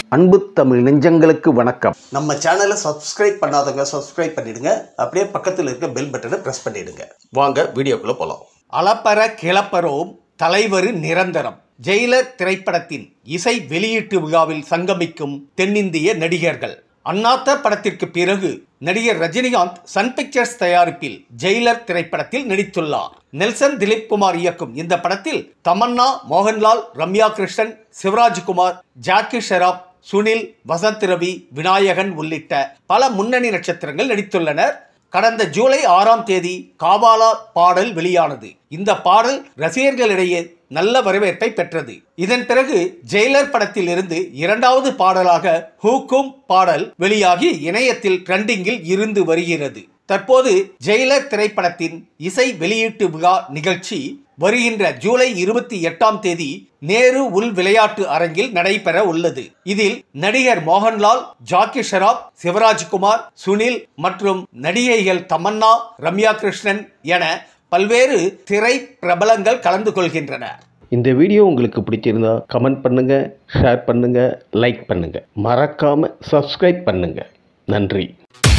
அன்பு தமிழ் நெஞ்சங்களுக்கு வணக்கம். நம்ம சேனலை சப்ஸ்கிரைப் பண்ணாதவங்க சப்ஸ்கிரைப் பண்ணிடுங்க. அப்படியே பக்கத்தில் இருக்க பெல் பட்டனை பிரஸ் பண்ணிடுங்க. வாங்க வீடியோக்குள்ள போலாம். அளப்பற கிளப்பரோம் தலைவர் நிரந்தரம். ஜெயிலர் திரைப்படத்தின் இசை வெளியீட்டு விழாவில் சங்கமிக்கும் தென்னிந்திய நடிகர்கள். அண்ணாத்த படத்திற்கு பிறகு நடிகர் ரஜினிகாந்த் சன் பிக்சர்ஸ் தயாரிப்பில் ஜெயிலர் திரைப்படத்தில் நடித்துள்ளார். நெல்சன் திலீப் குமார் இயக்கும் இந்த படத்தில் தமன்னா, மோகன்லால், ரம்யா கிருஷ்ணன், சிவராஜ்குமார், ஜாக்கி ஷெராப், சுனில், வசந்த் ரவி, விநாயகன் உள்ளிட்ட பல முன்னணி நட்சத்திரங்கள் நடித்துள்ளனர். கடந்த ஜூலை 6ஆம் தேதி காபாலா பாடல் வெளியானது. இந்த பாடல் ரசிகர்களிடையே நல்ல வரவேற்பை பெற்றது. இதன் பிறகு ஜெயிலர் படத்தில் இருந்து இரண்டாவது பாடலாக ஹூக்கும் பாடல் வெளியாகி இணையத்தில் ட்ரெண்டிங்கில் இருந்து வருகிறது. தற்போது ஜெயிலர் திரைப்படத்தின் இசை வெளியீட்டு விழா நிகழ்ச்சி வருகின்ற ஜூலை 28ஆம் தேதி நேரு உள் விளையாட்டு அரங்கில் நடைபெற உள்ளது. இதில் நடிகர் மோகன்லால், ஜாக்கி ஷெராப், சிவராஜ்குமார், சுனில் மற்றும் நடிகைகள் தமன்னா, ரம்யா கிருஷ்ணன் என பல்வேறு திரை பிரபலங்கள் கலந்து கொள்கின்றனர். இந்த வீடியோ உங்களுக்கு பிடிச்சிருந்தா கமெண்ட் பண்ணுங்க, ஷேர் பண்ணுங்க, லைக் பண்ணுங்க, மறக்காம சப்ஸ்கிரைப் பண்ணுங்க. நன்றி.